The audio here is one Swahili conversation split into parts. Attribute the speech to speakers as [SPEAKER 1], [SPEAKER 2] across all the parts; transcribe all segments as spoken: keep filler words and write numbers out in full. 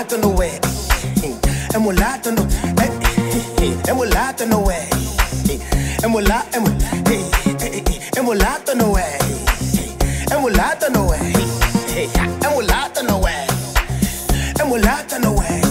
[SPEAKER 1] mulato no way, è mulato no, è mulato no way, è mulato, è mulato no way, è mulato no way, è mulato no way, è mulato no way.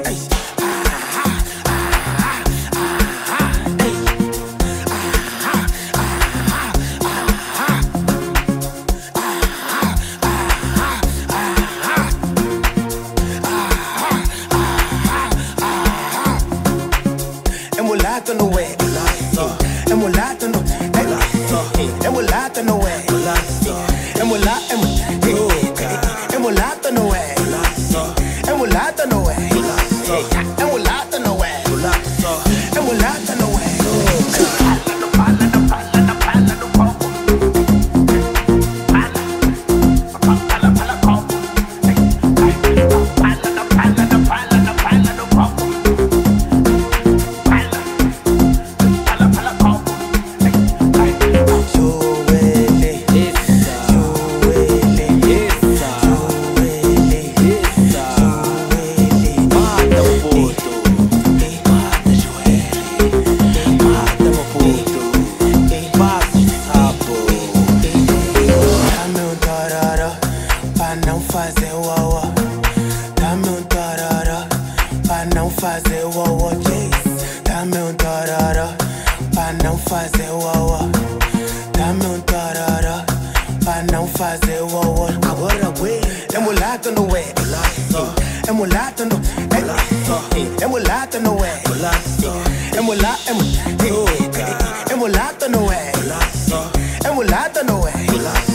[SPEAKER 1] Emulato no way, emulato no, emulato no way, emula, emulato no way, emulato no way, emulato no way, emulato no way. Não fazer uau, dá-me um tarará, pra não fazer uau, dá-me um tarará, pra não fazer uau, dá-me um tarará, pra não fazer uau. Agora ué, é mulato no ué, é mulato no, é mulato no ué, é mulato, é mulato no ué, é mulato no ué.